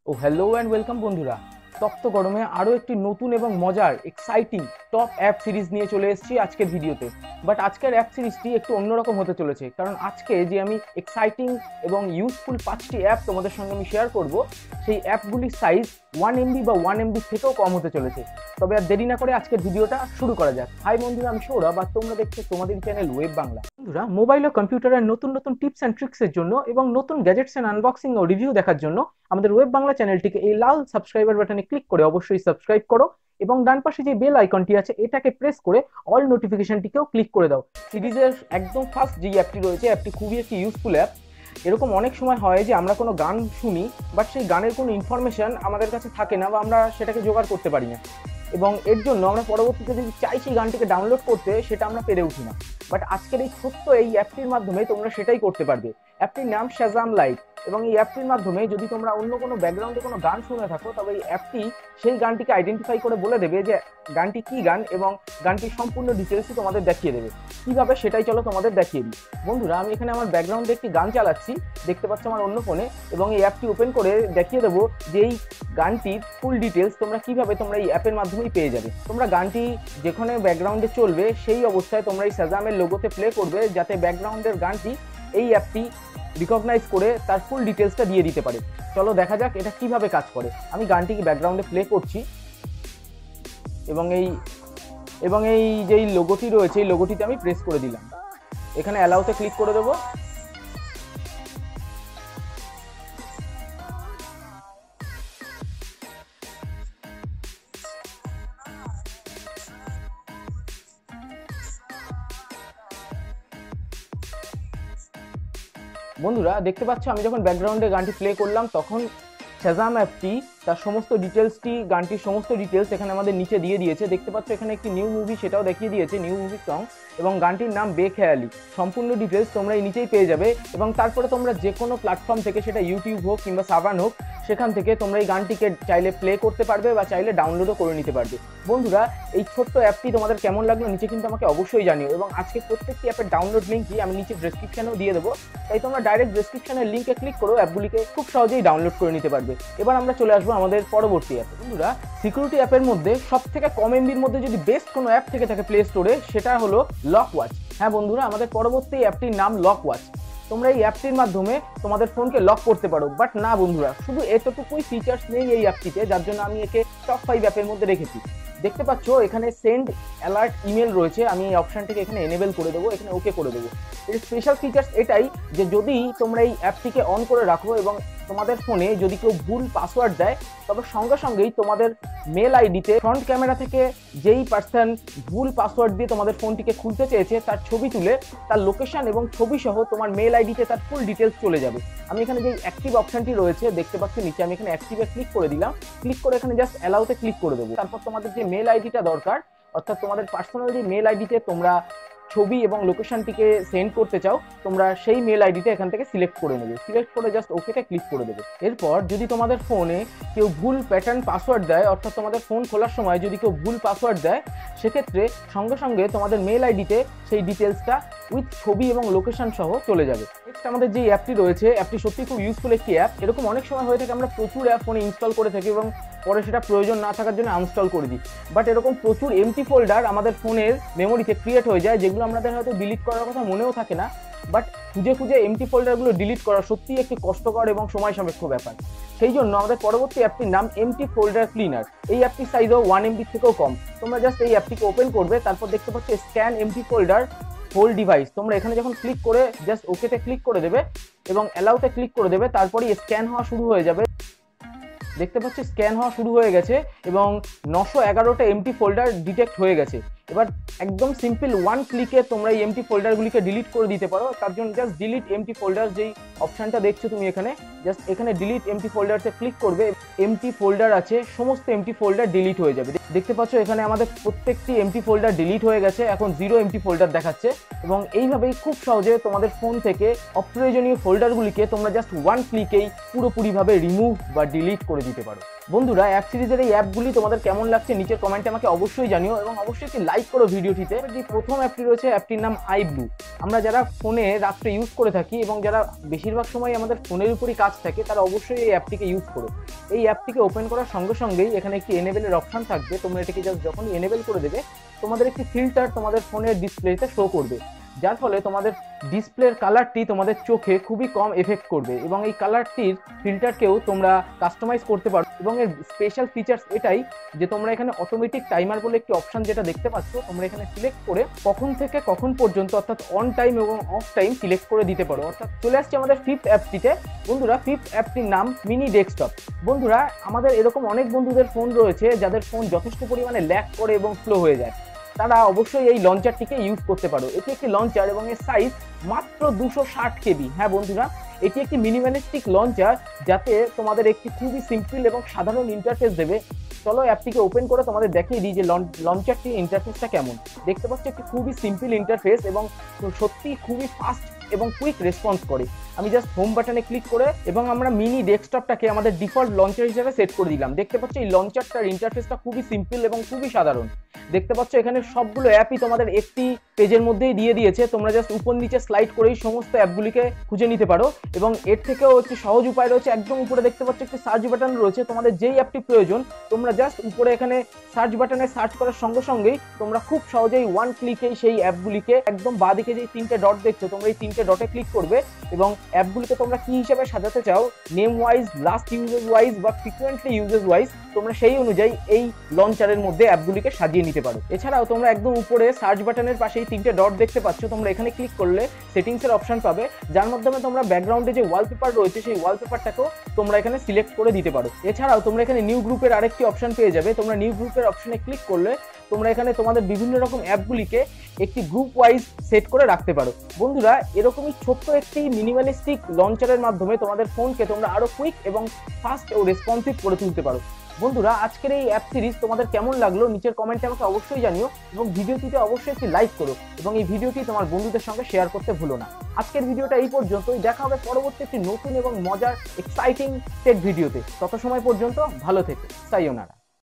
O hello and welcome বন্ধুরা। তপ্ত গরমে আরও একটি নতুন এবং মজার এক্সাইটিং টপ অ্যাপ সিরিজ নিয়ে চলে এসেছি আজকের ভিডিওতে। বাট আজকের অ্যাপ সিরিজটি একটু অন্যরকম হতে চলেছে, কারণ আজকে যে আমি এক্সাইটিং এবং ইউজফুল 5টি অ্যাপ তোমাদের সঙ্গে আমি শেয়ার করব, সেই অ্যাপগুলির সাইজ 1 MB বা 1 MB থেকেও কম হতে চলেছে। তবে আর দেরি না করে আজকের ভিডিওটা শুরু করা যাক। হাই বন্ধুরা, আমি সৌরভ আর তোমরা দেখছো তোমাদের চ্যানেল ওয়েব বাংলা। বন্ধুরা, মোবাইল ও কম্পিউটারের নতুন নতুন টিপস অ্যান্ড ট্রিক্সের জন্য এবং নতুন গ্যাজেটস অ্যান্ড আনবক্সিং ও রিভিউ দেখার জন্য আমাদের ওয়েব বাংলা চ্যানেলটিকে এই লাল সাবস্ক্রাইবার বাটনে ক্লিক করে অবশ্যই সাবস্ক্রাইব করো এবং ডান পাশে যে বেল আইকনটি আছে এটাকে প্রেস করে অল নোটিফিকেশনটিকেও ক্লিক করে দাও। সিরিজের একদম ফার্স্ট যে অ্যাপটি রয়েছে, অ্যাপটি খুবই একটি ইউজফুল অ্যাপ। এরকম অনেক সময় হয় যে আমরা কোনো গান শুনি, বাট সেই গানের কোনো ইনফরমেশন আমাদের কাছে থাকে না বা আমরা সেটাকে জোগাড় করতে পারি না, এবং এর জন্য আমরা পরবর্তীতে যদি চাই সেই গানটিকে ডাউনলোড করতে, সেটা আমরা পেরে উঠি না। বাট আজকের এই ছোট্ট এই অ্যাপটির মাধ্যমে তোমরা সেটাই করতে পারবে। অ্যাপটির নাম শাজাম লাইট, এবং এই অ্যাপটির মাধ্যমে যদি তোমরা অন্য কোনো ব্যাকগ্রাউন্ডে কোনো গান শুনে থাকো, তবে এই অ্যাপটি সেই গানটিকে আইডেন্টিফাই করে বলে দেবে যে গানটি কী গান, এবং গানটির সম্পূর্ণ ডিটেলসই তোমাদের দেখিয়ে দেবে। কীভাবে সেটাই চলো তোমাদের দেখিয়ে দিই। বন্ধুরা, আমি এখানে আমার ব্যাকগ্রাউন্ডে একটি গান চালাচ্ছি, দেখতে পাচ্ছ আমার অন্য ফোনে, এবং এই অ্যাপটি ওপেন করে দেখিয়ে দেবো যে এই গানটির ফুল ডিটেলস তোমরা কীভাবে তোমরা এই অ্যাপের মাধ্যমেই পেয়ে যাবে। তোমরা গানটি যেখানে ব্যাকগ্রাউন্ডে চলবে সেই অবস্থায় তোমরা এই শাজামের লোগোতে প্লে করবে, যাতে ব্যাকগ্রাউন্ডের গানটি এই অ্যাপটি রিকগনাইজ করে তার ফুল ডিটেলসটা দিয়ে দিতে পারে। চলো দেখা যাক এটা কিভাবে কাজ করে। আমি গানটিকে ব্যাকগ্রাউন্ডে প্লে করছি, এবং এই যেই লোগোটি রয়েছে এই লোগোটিতে আমি প্রেস করে দিলাম। এখানে অ্যালাউতে ক্লিক করে দেবো। বন্ধুরা, দেখতে পাচ্ছ আমি যখন ব্যাকগ্রাউন্ডে গানটি প্লে করলাম, তখন শাজাম অ্যাপটি তার সমস্ত ডিটেলসটি, গানটির সমস্ত ডিটেলস এখানে আমাদের নিচে দিয়ে দিয়েছে। দেখতে পাচ্ছ এখানে একটি নিউ মুভি, সেটাও দেখিয়ে দিয়েছে, নিউ মুভি সং, এবং গানটির নাম বেখেয়ালি। সম্পূর্ণ ডিটেলস তোমরা এই নিচেই পেয়ে যাবে, এবং তারপরে তোমরা যে কোনো প্ল্যাটফর্ম থেকে, সেটা ইউটিউব হোক কিংবা সাবান হোক, সেখান থেকে তোমরা এই গানটিকে চাইলে প্লে করতে পারবে বা চাইলে ডাউনলোডও করে নিতে পারবে। বন্ধুরা, এই ছোট্ট অ্যাপটি তোমাদের কেমন লাগলো নিচে কিন্তু আমাকে অবশ্যই জানিও, এবং আজকে প্রত্যেকটি অ্যাপের ডাউনলোড লিঙ্কই আমি নিচে ডেসক্রিপশনেও দিয়ে দেবো, তাই তোমরা ডাইরেক্ট ডেসক্রিপশনের লিঙ্কে ক্লিক করো অ্যাপগুলিকে খুব সহজেই ডাউনলোড করে নিতে পারবে। এবার আমরা চলে আসবো আমাদের পরবর্তী অ্যাপে। বন্ধুরা, সিকিউরিটি অ্যাপের মধ্যে সব থেকে কম এমবির মধ্যে যদি বেস্ট কোনো অ্যাপ থেকে থাকে প্লে স্টোরে, সেটা হলো লক ওয়াচ। হ্যাঁ বন্ধুরা, আমাদের পরবর্তী অ্যাপটির নাম লক ওয়াচ। তোমরা এই অ্যাপটির মাধ্যমে তোমাদের ফোনকে লক করতে পারো। বাট না বন্ধুরা, শুধু এতটুকুই ফিচার্স নেই এই অ্যাপটিতে, যার জন্য আমি একে টপ 5 অ্যাপের মধ্যে রেখেছি। দেখতে পাচ্ছ এখানে সেন্ড অ্যালার্ট ইমেল রয়েছে, আমি এই অপশনটিকে এখানে এনেবল করে দেবো, এখানে ওকে করে দেবো। এর স্পেশাল ফিচার্স এটাই যে যদি তোমরা এই অ্যাপটিকে অন করে রাখো এবং তোমাদের ফোনে যদি কেউ ভুল পাসওয়ার্ড দেয়, তবে সঙ্গে সঙ্গেই তোমাদের মেল আইডিতে ফ্রন্ট ক্যামেরা থেকে যেই পার্সন ভুল পাসওয়ার্ড দিয়ে তোমাদের ফোনটিকে খুলতে চেয়েছে তার ছবি তুলে তার লোকেশন এবং ছবি সহ তোমার মেল আইডিতে তার ফুল ডিটেলস চলে যাবে। আমি এখানে যে অ্যাক্টিভ অপশনটি রয়েছে দেখতে পাচ্ছি নিচে, আমি এখানে অ্যাক্টিভে ক্লিক করে দিলাম। ক্লিক করে এখানে জাস্ট অ্যালাউতে ক্লিক করে দেবো। তারপর তোমাদের যে মেল আইডিটা দরকার, অর্থাৎ তোমাদের পার্সোনাল যে মেল আইডিতে তোমরা ছবি এবং লোকেশনটিকে সেন্ড করতে চাও, তোমরা সেই মেল আইডিটা এখান থেকে সিলেক্ট করে নেবে। সিলেক্ট করে জাস্ট ওকেতে ক্লিক করে দেবে। এরপর যদি তোমাদের ফোনে কেউ ভুল প্যাটার্ন পাসওয়ার্ড দেয়, অর্থাৎ তোমাদের ফোন খোলার সময় যদি কেউ ভুল পাসওয়ার্ড দেয়, সেক্ষেত্রে সঙ্গে সঙ্গে তোমাদের মেল আইডিতে সেই ডিটেলসটা উইথ ছবি এবং লোকেশন সহ চলে যাবে। নেক্সট আমাদের যে অ্যাপটি রয়েছে, অ্যাপটি সত্যি খুব ইউজফুল একটি অ্যাপ। এরকম অনেক সময় হয়ে থাকে আমরা প্রচুর অ্যাপ ফোনে ইনস্টল করে থাকি এবং পরে সেটা প্রয়োজন না থাকার জন্য আনইনস্টল করে দিই। বাট এরকম প্রচুর এমটি ফোল্ডার আমাদের ফোনের মেমোরিতে ক্রিয়েট হয়ে যায়, যেগুলো আমাদের হয়তো ডিলিট করার কথা মনেও থাকে না। বাট খুঁজে খুঁজে এমটি ফোল্ডারগুলো ডিলিট করা সত্যিই একটি কষ্টকর এবং সময় সাপেক্ষ ব্যাপার। সেই জন্য আমাদের পরবর্তী অ্যাপটির নাম এমটি ফোল্ডার ক্লিনার। এই অ্যাপটির সাইজও 1 MB থেকেও কম। তোমরা জাস্ট এই অ্যাপটিকে ওপেন করবে, তারপর দেখতে পাচ্ছ scan empty folder whole device. তোমরা এখানে যখন ক্লিক করে জাস্ট ওকেতে ক্লিক করে দেবে এবং অ্যালাউতে ক্লিক করে দেবে, তারপরেই স্ক্যান হওয়া শুরু হয়ে যাবে। দেখতে পাচ্ছি স্ক্যান হওয়া শুরু হয়ে গেছে এবং 911টা এমটি ফোল্ডার ডিটেক্ট হয়ে গেছে। এবার একদম সিম্পল 1 ক্লিকে তোমরা এই এমটি ফোল্ডারগুলিকে ডিলিট করে দিতে পারো। তার জন্য জাস্ট ডিলিট এমটি ফোল্ডার যেই অপশনটা দেখছো তুমি এখানে, জাস্ট এখানে ডিলিট এমটি ফোল্ডারসে ক্লিক করবে। এমটি ফোল্ডার আছে, সমস্ত এমটি ফোল্ডার ডিলিট হয়ে যাবে। দেখতে পাচ্ছ এখানে আমাদের প্রত্যেকটি এমটি ফোল্ডার ডিলিট হয়ে গেছে, এখন 0 এমটি ফোল্ডার দেখাচ্ছে। এবং এইভাবেই খুব সহজে তোমাদের ফোন থেকে অপ্রয়োজনীয় ফোল্ডারগুলিকে তোমরা জাস্ট 1 ক্লিকেই পুরোপুরিভাবে রিমুভ বা ডিলিট করে দিতে পারো। বন্ধুরা অ্যাপ সিরিজের এই অ্যাপগুলি তোমাদের কেমন লাগছে নিচের কমেন্টে আমাকে অবশ্যই জানিও, এবং অবশ্যই একটি লাইক করো ভিডিওটিতে। যে প্রথম অ্যাপটি রয়েছে, অ্যাপটির নাম আইব্লু। আমরা যারা ফোনে রাত্রে ইউজ করে থাকি এবং যারা বেশিরভাগ সময় আমাদের ফোনের উপরই কাজ থাকে, তারা অবশ্যই এই অ্যাপটিকে ইউজ করো। এই অ্যাপটিকে ওপেন করার সঙ্গে সঙ্গেই এখানে একটি এনেবেলের অপশন থাকবে। তোমরা এটাকে জাস্ট যখনই এনেবেল করে দেবে, তোমাদের একটি ফিল্টার তোমাদের ফোনের ডিসপ্লেতে শো করবে, যার ফলে তোমাদের ডিসপ্লের কালারটি তোমাদের চোখে খুবই কম এফেক্ট করবে, এবং এই কালারটির ফিল্টারকেও তোমরা কাস্টমাইজ করতে পারো। এবং এর স্পেশাল ফিচার্স এটাই যে তোমরা এখানে অটোমেটিক টাইমার বলে একটি অপশন যেটা দেখতে পাচ্ছ, তোমরা এখানে সিলেক্ট করে কখন থেকে কখন পর্যন্ত অর্থাৎ অন টাইম এবং অফ টাইম সিলেক্ট করে দিতে পারো। অর্থাৎ চলে আসছে আমাদের ফিফথ অ্যাপটিতে। বন্ধুরা ফিফথ অ্যাপটির নাম মিনি ডেস্কটপ। বন্ধুরা আমাদের এরকম অনেক বন্ধুদের ফোন রয়েছে যাদের ফোন যথেষ্ট পরিমাণে ল্যাগ করে এবং স্লো হয়ে যায়, তারা অবশ্যই এই লঞ্চারটিকে ইউজ করতে পারো। এটি একটি লঞ্চার এবং এর সাইজ মাত্র 260 কেবি। হ্যাঁ বন্ধুরা, এটি একটি মিনিমালিস্টিক লঞ্চার যাতে তোমাদের একটি খুবই সিম্পল এবং সাধারণ ইন্টারফেস দেবে। চলো অ্যাপটিকে ওপেন করে তোমাদের দেখিয়ে দিই যে লঞ্চারটি ইন্টারফেসটা কেমন। দেখতে পাচ্ছ একটি খুবই সিম্পল ইন্টারফেস এবং সত্যি খুবই ফাস্ট এবং কুইক রেসপন্স করে। আমি জাস্ট হোম বাটনে ক্লিক করে এবং আমরা মিনি ডেস্কটপটাকে আমাদের ডিফল্ট লঞ্চার হিসেবে সেট করে দিলাম। দেখতে পাচ্ছ এই লঞ্চারটার ইন্টারফেসটা খুবই সিম্পল এবং খুবই সাধারণ। দেখতে পাচ্ছ এখানে সবগুলো অ্যাপই তোমাদের একটি পেজের মধ্যেই দিয়ে দিয়েছে। তোমরা জাস্ট উপর নিচে স্লাইড করেই সমস্ত অ্যাপগুলিকে খুঁজে নিতে পারো, এবং এর থেকেও একটি সহজ উপায় রয়েছে। একদম উপরে দেখতে পাচ্ছ একটি সার্চ বাটন রয়েছে। তোমাদের যেই অ্যাপটি প্রয়োজন তোমরা জাস্ট উপরে এখানে সার্চ বাটনে সার্চ করার সঙ্গে সঙ্গেই তোমরা খুব সহজেই ওয়ান ক্লিকেই সেই অ্যাপগুলিকে একদম বাঁদিকে যে তিনটে ডট দেখছো, তোমরা এই তিনটে ডটে ক্লিক করবে এবং অ্যাপগুলিকে তোমরা কি হিসেবে সাজাতে চাও, name wise, last uses wise বা ফ্রিকুয়েন্টলি ইউজেস ওয়াইজ, তোমরা সেই অনুযায়ী এই লঞ্চারের মধ্যে অ্যাপগুলিকে সাজিয়ে নিতে পারো। এছাড়াও তোমরা একদম উপরে সার্চ বাটনের পাশেই তিনটে ডট দেখতে পাচ্ছ, তোমরা এখানে ক্লিক করলে সেটিংসের অপশন পাবে, যার মাধ্যমে তোমরা ব্যাকগ্রাউন্ডে যে ওয়ালপেপার রয়েছে সেই ওয়ালপেপারটাকেও তোমরা এখানে সিলেক্ট করে দিতে পারো। এছাড়াও তোমরা এখানে নিউ গ্রুপের আরেকটি অপশন পেয়ে যাবে। তোমরা নিউ গ্রুপের অপশনে ক্লিক করলে তোমরা এখানে তোমাদের বিভিন্ন রকম অ্যাপগুলিকে একটি গ্রুপ ওয়াইজ সেট করে রাখতে পারো। বন্ধুরা এরকমই ছোট্ট একটি মিনিমালিস্টিক লঞ্চারের মাধ্যমে তোমাদের ফোনকে তোমরা আরো কুইক এবং ফাস্ট ও রেসপন্সিভ করে তুলতে পারো। বন্ধুরা আজকের এই অ্যাপ সিরিজ তোমাদের কেমন লাগলো নিচের কমেন্টে আমাকে অবশ্যই জানিও, এবং ভিডিওটিতে অবশ্যই একটি লাইক করো এবং এই ভিডিওটি তোমার বন্ধুদের সঙ্গে শেয়ার করতে ভুলো না। আজকের ভিডিওটা এই পর্যন্তই। দেখা হবে পরবর্তী একটি নতুন এবং মজার এক্সাইটিং টেক ভিডিওতে। তত সময় পর্যন্ত ভালো থেকো। সায়োনারা।